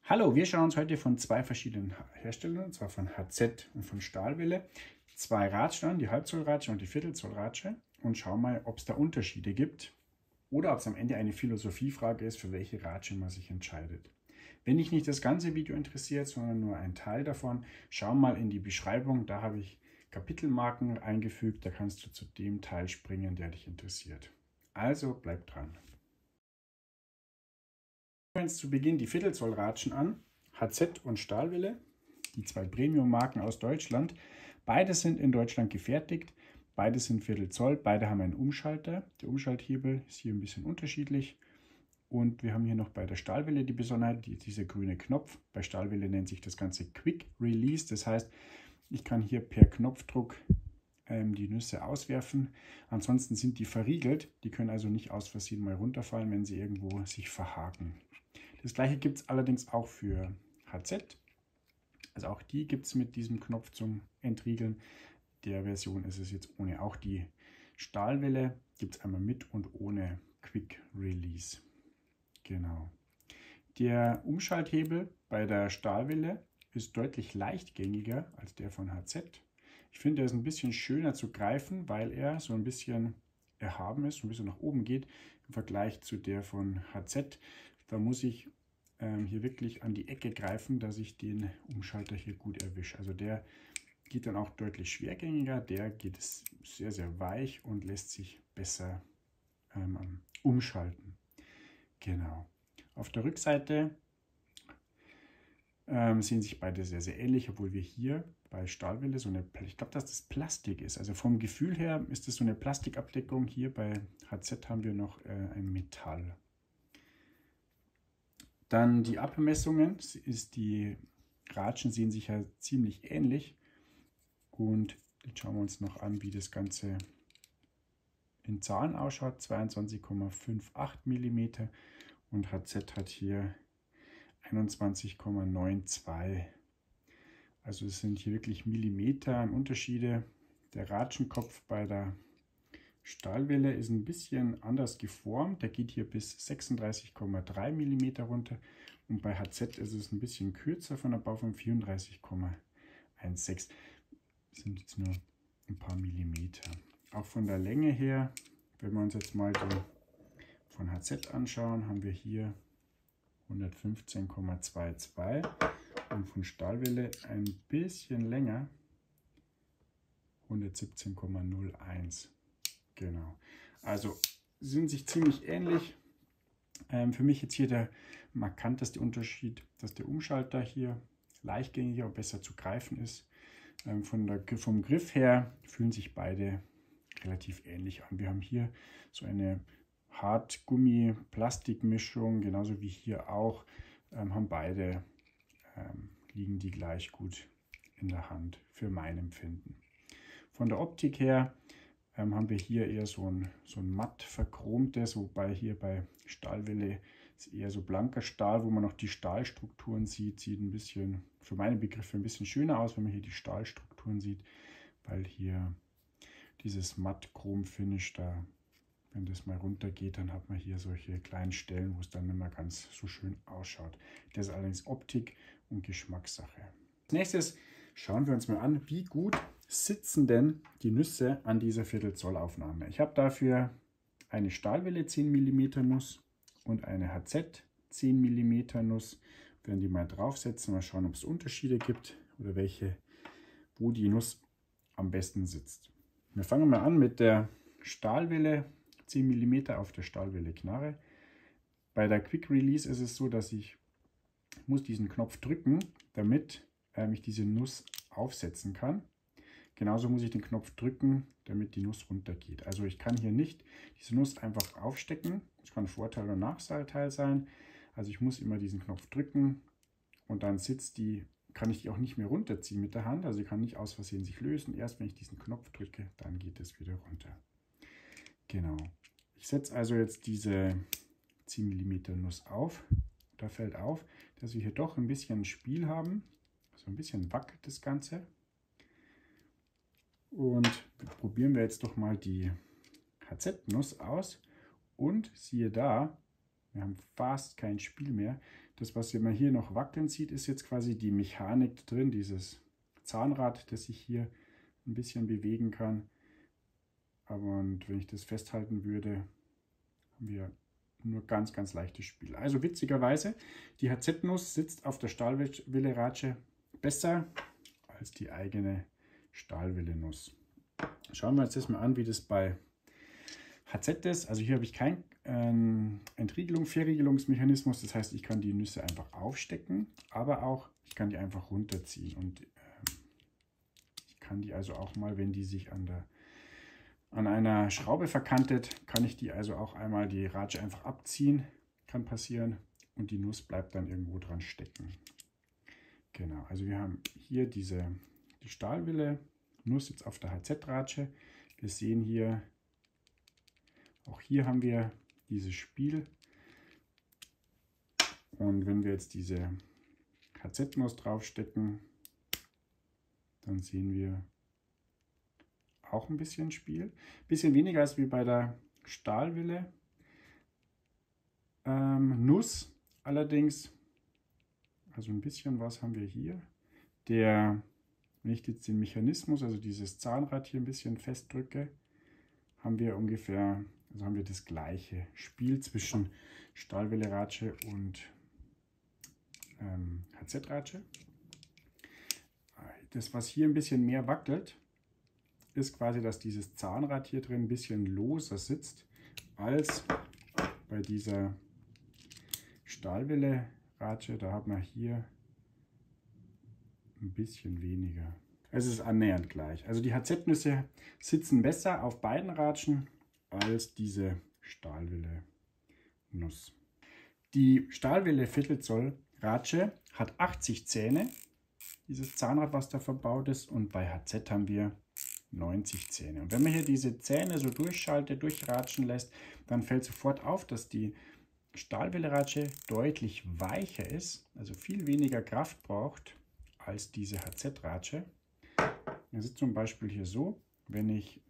Hallo, wir schauen uns heute von zwei verschiedenen Herstellern, und zwar von HZ und von Stahlwelle, zwei Ratschen an, die Halbzollratsche und die Viertelzollratsche, und schauen mal, ob es da Unterschiede gibt oder ob es am Ende eine Philosophiefrage ist, für welche Ratsche man sich entscheidet. Wenn dich nicht das ganze Video interessiert, sondern nur ein Teil davon, schau mal in die Beschreibung, da habe ich Kapitelmarken eingefügt, da kannst du zu dem Teil springen, der dich interessiert. Also bleib dran. Wir uns zu Beginn die Viertelzollratschen an, HZ und Stahlwelle, die zwei Premium-Marken aus Deutschland. Beide sind in Deutschland gefertigt, beide sind Viertelzoll, beide haben einen Umschalter. Der Umschalthebel ist hier ein bisschen unterschiedlich. Und wir haben hier noch bei der Stahlwelle die Besonderheit, dieser grüne Knopf. Bei Stahlwelle nennt sich das Ganze Quick Release, das heißt, ich kann hier per Knopfdruck die Nüsse auswerfen. Ansonsten sind die verriegelt, die können also nicht aus Versehen mal runterfallen, wenn sie irgendwo sich verhaken. Das gleiche gibt es allerdings auch für HZ. Also auch die gibt es mit diesem Knopf zum Entriegeln. Der Version ist es jetzt ohne. Auch die Stahlwelle gibt es einmal mit und ohne Quick Release. Genau. Der Umschalthebel bei der Stahlwelle ist deutlich leichtgängiger als der von HZ. Ich finde, er ist ein bisschen schöner zu greifen, weil er so ein bisschen erhaben ist, so ein bisschen nach oben geht im Vergleich zu der von HZ. Da muss ich hier wirklich an die Ecke greifen, dass ich den Umschalter hier gut erwische. Also der geht dann auch deutlich schwergängiger, der geht es sehr, sehr weich und lässt sich besser umschalten. Genau. Auf der Rückseite sehen sich beide sehr, sehr ähnlich, obwohl wir hier bei Stahlwelle so eine, ich glaube, dass das Plastik ist. Also vom Gefühl her ist es so eine Plastikabdeckung. Hier bei HZ haben wir noch ein Metall. Dann die Abmessungen, die Ratschen sehen sich ja ziemlich ähnlich. Und jetzt schauen wir uns noch an, wie das Ganze in Zahlen ausschaut. 22,58 mm und HZ hat hier 21,92. Also es sind hier wirklich Millimeter an Unterschiede. Der Ratschenkopf bei der Stahlwelle ist ein bisschen anders geformt. Der geht hier bis 36,3 mm runter und bei HZ ist es ein bisschen kürzer von der Bauform 34,16. Das sind jetzt nur ein paar Millimeter. Auch von der Länge her, wenn wir uns jetzt mal den von HZ anschauen, haben wir hier 115,22 und von Stahlwelle ein bisschen länger 117,01. Genau, also sind sich ziemlich ähnlich. Für mich jetzt hier der markanteste Unterschied, dass der Umschalter hier leichtgängiger und besser zu greifen ist. Vom Griff her fühlen sich beide relativ ähnlich an. Wir haben hier so eine Hartgummi-Plastikmischung, genauso wie hier auch, haben beide, liegen die gleich gut in der Hand für mein Empfinden. Von der Optik her haben wir hier eher so ein matt verchromtes, wobei hier bei Stahlwelle ist eher so blanker Stahl, wo man noch die Stahlstrukturen sieht. Sieht ein bisschen, für meine Begriffe, ein bisschen schöner aus, wenn man hier die Stahlstrukturen sieht, weil hier dieses matt-chrom-Finish da, wenn das mal runter geht, dann hat man hier solche kleinen Stellen, wo es dann nicht mehr ganz so schön ausschaut. Das ist allerdings Optik und Geschmackssache. Als nächstes schauen wir uns mal an, wie gut sitzen denn die Nüsse an dieser Viertelzollaufnahme. Ich habe dafür eine Stahlwelle 10 mm Nuss und eine HZ 10 mm Nuss. Wir werden die mal draufsetzen, mal schauen, ob es Unterschiede gibt oder wo die Nuss am besten sitzt. Wir fangen mal an mit der Stahlwelle 10 mm auf der Stahlwelle Knarre. Bei der Quick Release ist es so, dass ich muss diesen Knopf drücken, damit ich diese Nuss aufsetzen kann. Genauso muss ich den Knopf drücken, damit die Nuss runtergeht. Also ich kann hier nicht diese Nuss einfach aufstecken. Das kann Vorteil oder Nachteil sein. Also ich muss immer diesen Knopf drücken und dann kann ich die auch nicht mehr runterziehen mit der Hand. Also sie kann nicht aus Versehen sich lösen. Erst wenn ich diesen Knopf drücke, dann geht es wieder runter. Genau. Ich setze also jetzt diese 10 mm Nuss auf. Da fällt auf, dass wir hier doch ein bisschen Spiel haben. So ein bisschen wackelt das Ganze. Und probieren wir jetzt doch mal die HZ-Nuss aus. Und siehe da, wir haben fast kein Spiel mehr. Das, was man hier noch wackeln sieht, ist jetzt quasi die Mechanik drin, dieses Zahnrad, das ich hier ein bisschen bewegen kann. Und wenn ich das festhalten würde, haben wir nur ganz, ganz leichtes Spiel. Also witzigerweise, die HZ-Nuss sitzt auf der Stahlwille-Ratsche besser als die eigene Stahlwille-Nuss. Schauen wir uns das mal an, wie das bei HZ ist. Also hier habe ich keinen Verriegelungsmechanismus. Das heißt, ich kann die Nüsse einfach aufstecken, aber auch ich kann die einfach runterziehen. Und ich kann die also auch mal, wenn die sich an einer Schraube verkantet, kann ich die also auch einmal die Ratsche einfach abziehen. Kann passieren. Und die Nuss bleibt dann irgendwo dran stecken. Genau, also wir haben hier die Stahlwille Nuss jetzt auf der HZ-Ratsche. Wir sehen hier, auch hier haben wir dieses Spiel. Und wenn wir jetzt diese HZ-Nuss draufstecken, dann sehen wir auch ein bisschen Spiel. Ein bisschen weniger als wie bei der Stahlwille Nuss. Allerdings, also ein bisschen was haben wir hier. Wenn ich jetzt den Mechanismus, also dieses Zahnrad hier ein bisschen festdrücke, haben wir ungefähr, also haben wir das gleiche Spiel zwischen Stahlwille-Ratsche und HZ-Ratsche. Das, was hier ein bisschen mehr wackelt, ist quasi, dass dieses Zahnrad hier drin ein bisschen loser sitzt als bei dieser Stahlwille-Ratsche. Da hat man hier ein bisschen weniger. Es ist annähernd gleich. Also die HZ-Nüsse sitzen besser auf beiden Ratschen als diese Stahlwille-Nuss. Die Stahlwille Viertelzoll-Ratsche hat 80 Zähne, dieses Zahnrad, was da verbaut ist, und bei HZ haben wir 90 Zähne. Und wenn man hier diese Zähne so durchratschen lässt, dann fällt sofort auf, dass die Stahlwille-Ratsche deutlich weicher ist, also viel weniger Kraft braucht als diese HZ-Ratsche. Das ist zum Beispiel hier so, wenn ich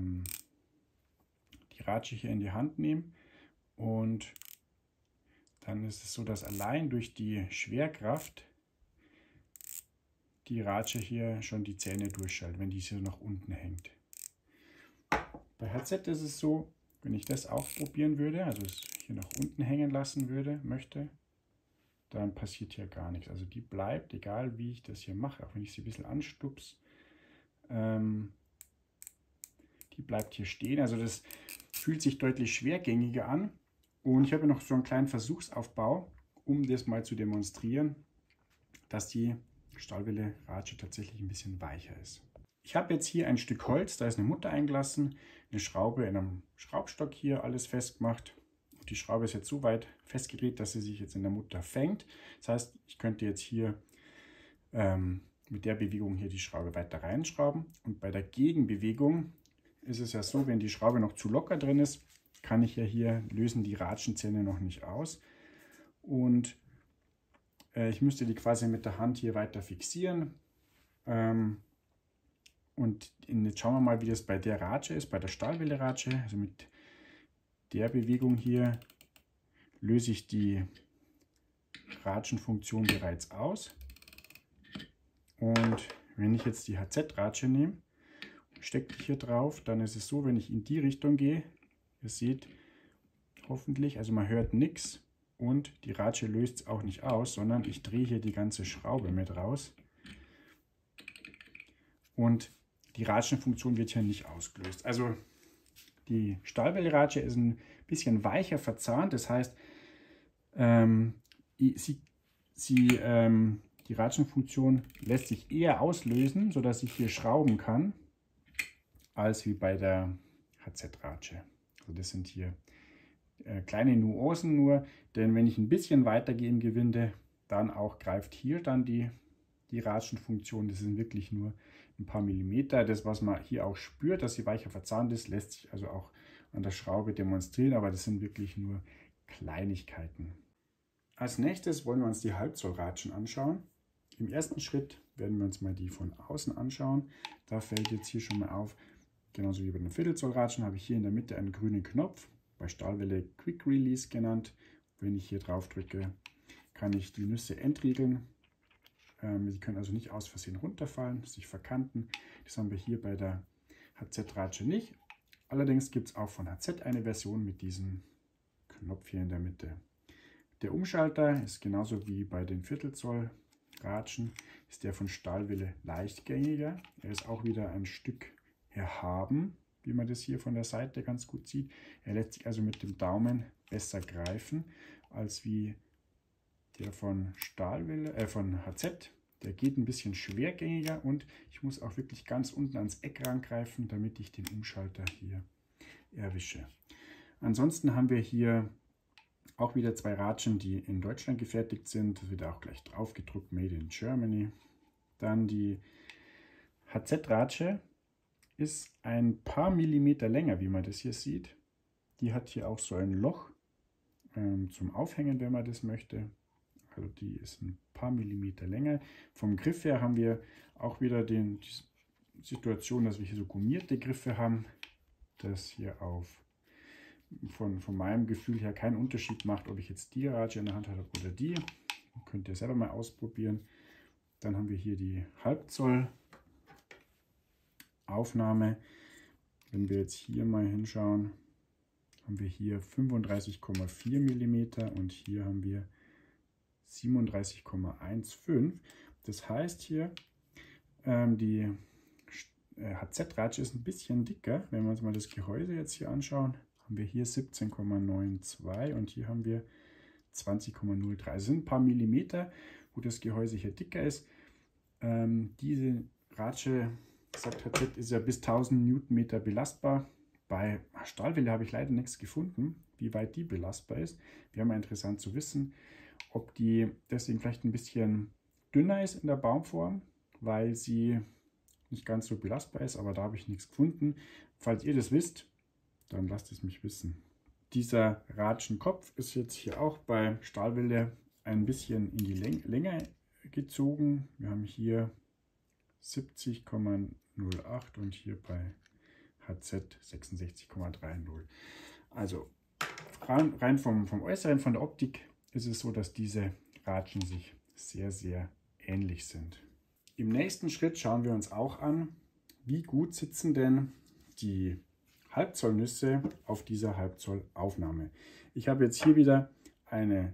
die Ratsche hier in die Hand nehme und dann ist es so, dass allein durch die Schwerkraft die Ratsche hier schon die Zähne durchschaltet, wenn die hier nach unten hängt. Bei HZ ist es so, wenn ich das auch probieren würde, also es hier nach unten hängen lassen möchte, dann passiert hier gar nichts. Also die bleibt, egal wie ich das hier mache, auch wenn ich sie ein bisschen anstupse, die bleibt hier stehen. Also das fühlt sich deutlich schwergängiger an. Und ich habe noch so einen kleinen Versuchsaufbau, um das mal zu demonstrieren, dass die Stahlwille-Ratsche tatsächlich ein bisschen weicher ist. Ich habe jetzt hier ein Stück Holz, da ist eine Mutter eingelassen, eine Schraube in einem Schraubstock hier alles festgemacht. Die Schraube ist jetzt so weit festgedreht, dass sie sich jetzt in der Mutter fängt. Das heißt, ich könnte jetzt hier mit der Bewegung hier die Schraube weiter reinschrauben. Und bei der Gegenbewegung ist es ja so, wenn die Schraube noch zu locker drin ist, kann ich ja hier, lösen die Ratschenzähne noch nicht aus. Und ich müsste die quasi mit der Hand hier weiter fixieren. Und jetzt schauen wir mal, wie das bei der Ratsche ist, bei der Stahlwille-Ratsche. Also mit der Bewegung hier löse ich die Ratschenfunktion bereits aus. Und wenn ich jetzt die HZ-Ratsche nehme, stecke ich hier drauf, dann ist es so, wenn ich in die Richtung gehe, ihr seht hoffentlich, also man hört nichts und die Ratsche löst es auch nicht aus, sondern ich drehe hier die ganze Schraube mit raus. Und die Ratschenfunktion wird hier nicht ausgelöst. Also die Stahlwille-Ratsche ist ein bisschen weicher verzahnt, das heißt, die Ratschenfunktion lässt sich eher auslösen, sodass ich hier schrauben kann, als wie bei der HZ-Ratsche. Also das sind hier kleine Nuancen nur, denn wenn ich ein bisschen weiter gehe im Gewinde, dann auch greift hier dann die Ratschenfunktion. Das sind wirklich nur ein paar Millimeter. Das, was man hier auch spürt, dass sie weicher verzahnt ist, lässt sich also auch an der Schraube demonstrieren, aber das sind wirklich nur Kleinigkeiten. Als nächstes wollen wir uns die Halbzollratschen anschauen. Im ersten Schritt werden wir uns mal die von außen anschauen. Da fällt jetzt hier schon mal auf, genauso wie bei den Viertelzollratschen habe ich hier in der Mitte einen grünen Knopf, bei Stahlwille Quick Release genannt. Wenn ich hier drauf drücke, kann ich die Nüsse entriegeln. Sie können also nicht aus Versehen runterfallen, sich verkanten. Das haben wir hier bei der HZ-Ratsche nicht. Allerdings gibt es auch von HZ eine Version mit diesem Knopf hier in der Mitte. Der Umschalter ist genauso wie bei den Viertelzoll Ratschen, ist der von Stahlwille leichtgängiger. Er ist auch wieder ein Stück erhaben, wie man das hier von der Seite ganz gut sieht. Er lässt sich also mit dem Daumen besser greifen als wie der von von HZ. Der geht ein bisschen schwergängiger und ich muss auch wirklich ganz unten ans Eck rangreifen, damit ich den Umschalter hier erwische. Ansonsten haben wir hier auch wieder zwei Ratschen, die in Deutschland gefertigt sind. Das wird auch gleich drauf gedruckt, Made in Germany. Dann die HZ-Ratsche ist ein paar Millimeter länger, wie man das hier sieht. Die hat hier auch so ein Loch zum Aufhängen, wenn man das möchte. Also die ist ein paar Millimeter länger. Vom Griff her haben wir auch wieder die Situation, dass wir hier so gummierte Griffe haben. Das hier von meinem Gefühl her keinen Unterschied macht, ob ich jetzt die Ratsche in der Hand habe oder die. Könnt ihr selber mal ausprobieren. Dann haben wir hier die Halbzoll Aufnahme. Wenn wir jetzt hier mal hinschauen, haben wir hier 35,4 mm und hier haben wir 37,15. Das heißt hier, die HZ-Ratsche ist ein bisschen dicker. Wenn wir uns mal das Gehäuse jetzt hier anschauen, haben wir hier 17,92 und hier haben wir 20,03. Das sind ein paar Millimeter, wo das Gehäuse hier dicker ist. Diese Ratsche, sagt HZ, ist ja bis 1000 Newtonmeter belastbar. Bei Stahlwille habe ich leider nichts gefunden, wie weit die belastbar ist. Wäre mal interessant zu wissen, ob die deswegen vielleicht ein bisschen dünner ist in der Baumform, weil sie nicht ganz so belastbar ist, aber da habe ich nichts gefunden. Falls ihr das wisst, dann lasst es mich wissen. Dieser Ratschenkopf ist jetzt hier auch bei Stahlwille ein bisschen in die Länge gezogen. Wir haben hier 70,08 und hier bei HZ 66,30. Also rein vom Äußeren, von der Optik ist es so, dass diese Ratschen sich sehr, sehr ähnlich sind. Im nächsten Schritt schauen wir uns auch an, wie gut sitzen denn die Halbzollnüsse auf dieser Halbzollaufnahme. Ich habe jetzt hier wieder eine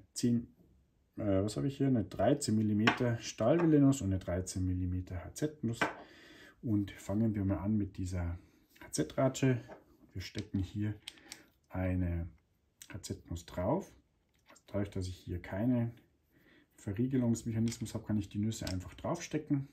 13 mm Stahlwille-Nuss und eine 13 mm HZ-Nuss. Und fangen wir mal an mit dieser HZ-Ratsche. Wir stecken hier eine HZ-Nuss drauf. Dadurch, dass ich hier keinen Verriegelungsmechanismus habe, kann ich die Nüsse einfach draufstecken.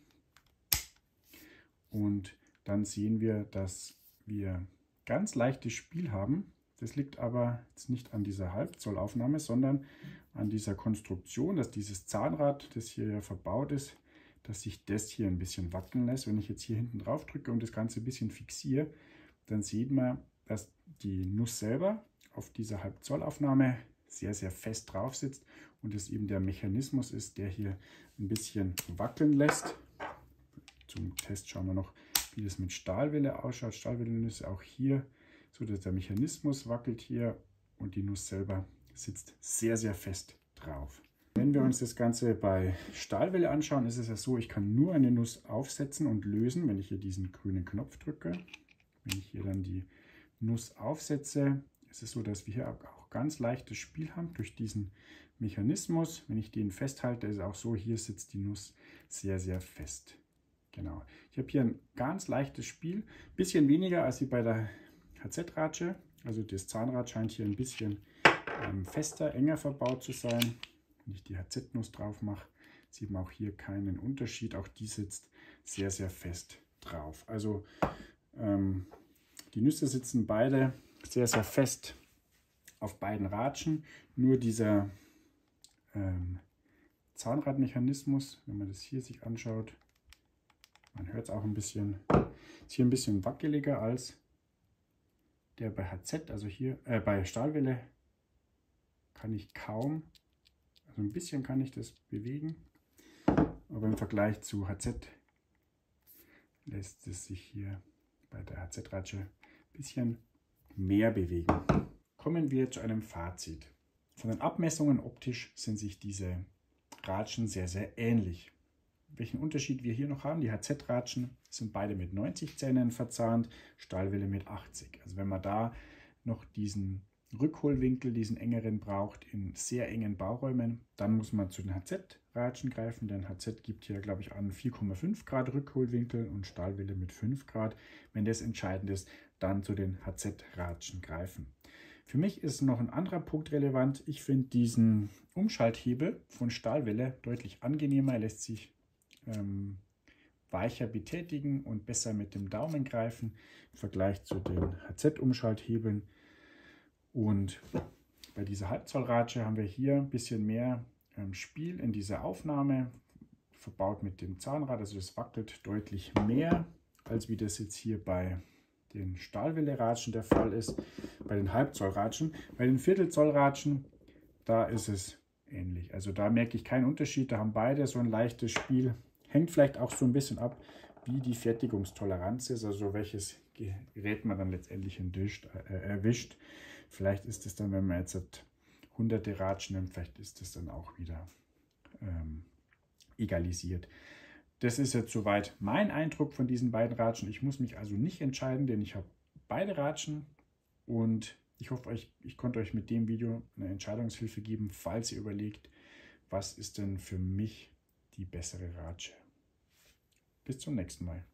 Und dann sehen wir, dass wir ganz leichtes Spiel haben. Das liegt aber jetzt nicht an dieser Halbzollaufnahme, sondern an dieser Konstruktion, dass dieses Zahnrad, das hier ja verbaut ist, dass sich das hier ein bisschen wackeln lässt. Wenn ich jetzt hier hinten drauf drücke und das Ganze ein bisschen fixiere, dann sieht man, dass die Nuss selber auf dieser Halbzollaufnahme sehr, sehr fest drauf sitzt und es eben der Mechanismus ist, der hier ein bisschen wackeln lässt. Zum Test schauen wir noch, wie das mit Stahlwille ausschaut. Stahlwille-Nüsse auch hier, so dass der Mechanismus wackelt hier und die Nuss selber sitzt sehr, sehr fest drauf. Wenn wir uns das Ganze bei Stahlwille anschauen, ist es ja so, ich kann nur eine Nuss aufsetzen und lösen, wenn ich hier diesen grünen Knopf drücke. Wenn ich hier dann die Nuss aufsetze, ist es so, dass wir hier auch ganz leichtes Spiel haben durch diesen Mechanismus. Wenn ich den festhalte, ist es auch so, hier sitzt die Nuss sehr, sehr fest. Genau. Ich habe hier ein ganz leichtes Spiel, bisschen weniger als wie bei der HZ-Ratsche. Also das Zahnrad scheint hier ein bisschen fester, enger verbaut zu sein. Wenn ich die HZ-Nuss drauf mache, sieht man auch hier keinen Unterschied. Auch die sitzt sehr, sehr fest drauf. Also die Nüsse sitzen beide sehr, sehr fest auf beiden Ratschen. Nur dieser Zahnradmechanismus, wenn man das hier sich anschaut, man hört es auch ein bisschen, ist hier ein bisschen wackeliger als der bei HZ, also hier bei Stahlwille kann ich kaum, also ein bisschen kann ich das bewegen, aber im Vergleich zu HZ lässt es sich hier bei der HZ-Ratsche ein bisschen mehr bewegen. Kommen wir zu einem Fazit. Von den Abmessungen optisch sind sich diese Ratschen sehr, sehr ähnlich. Welchen Unterschied wir hier noch haben, die HZ-Ratschen sind beide mit 90 Zähnen verzahnt, Stahlwelle mit 80. Also wenn man da noch diesen Rückholwinkel, diesen engeren braucht in sehr engen Bauräumen, dann muss man zu den HZ-Ratschen greifen, denn HZ gibt hier, glaube ich, an 4,5 Grad Rückholwinkel und Stahlwelle mit 5 Grad. Wenn das entscheidend ist, dann zu den HZ-Ratschen greifen. Für mich ist noch ein anderer Punkt relevant. Ich finde diesen Umschalthebel von Stahlwelle deutlich angenehmer. Er lässt sich weicher betätigen und besser mit dem Daumen greifen im Vergleich zu den HZ-Umschalthebeln. Und bei dieser Halbzollratsche haben wir hier ein bisschen mehr Spiel in dieser Aufnahme, verbaut mit dem Zahnrad. Also das wackelt deutlich mehr, als wie das jetzt hier bei den Stahlwelle-Ratschen der Fall ist. Bei den Halbzollratschen, bei den Viertelzollratschen, da ist es ähnlich. Also da merke ich keinen Unterschied. Da haben beide so ein leichtes Spiel. Hängt vielleicht auch so ein bisschen ab, wie die Fertigungstoleranz ist, also welches Gerät man dann letztendlich erwischt. Vielleicht ist es dann, wenn man jetzt hunderte Ratschen nimmt, vielleicht ist es dann auch wieder egalisiert. Das ist jetzt soweit mein Eindruck von diesen beiden Ratschen. Ich muss mich also nicht entscheiden, denn ich habe beide Ratschen und ich hoffe, ich konnte euch mit dem Video eine Entscheidungshilfe geben, falls ihr überlegt, was ist denn für mich die bessere Ratsche. Bis zum nächsten Mal.